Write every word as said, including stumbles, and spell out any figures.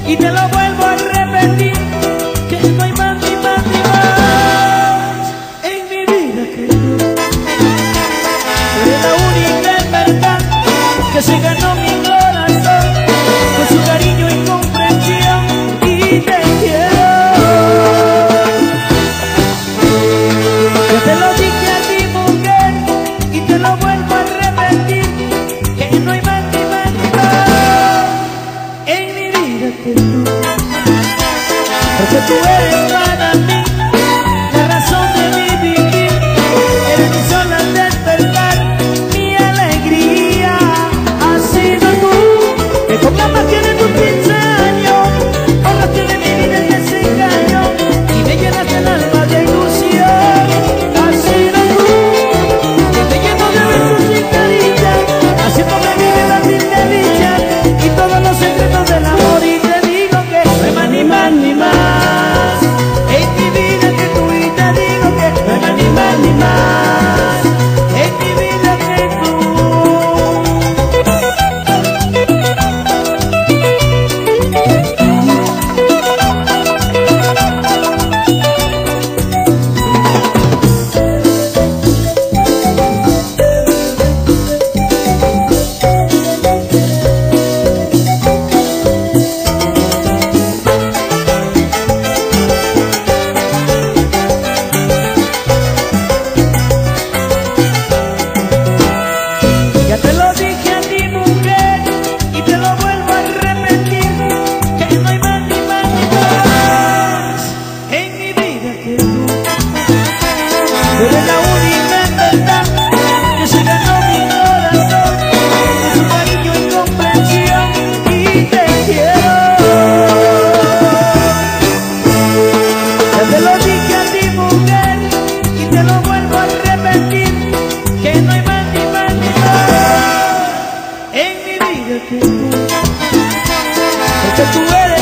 y te lo vuelvo a repetir, que no hay más ni más ni más en mi vida que tú. Tú eres la única en verdad que se ganó mi corazón con su cariño y comprensión, y te quiero. Yo te lo dije a ti, mujer, y te lo vuelvo a repetir, que no hay más ni más ni más en mi vida que tú. Porque tú eres para mí la razón de mi vivir, eres mi sol al despertar, mi alegría. Has sido tú, que con la magia de tus quince años borraste de mi vida el desengaño y me llenaste el alma de ilusión. Has sido tú, que me lleno de besos y caricias, haciéndome vivir las mil delicias y todos los secretos del amor. Y te digo que no hay más ni más ni más en mi vida que tú, y te digo que no hay más ni más ni más en mi vida que tú. Ya te lo dije a ti, mujer, y te lo vuelvo a repetir, que no hay más ni más ni más en mi vida que tú. Tú eres la única en verdad que se ganó mi corazón con su cariño y comprensión, y te quiero. Ya te lo dije a ti, mujer, y te lo vuelvo a repetir, que no hay más ni más ni más en mi vida que tú. Porque tú eres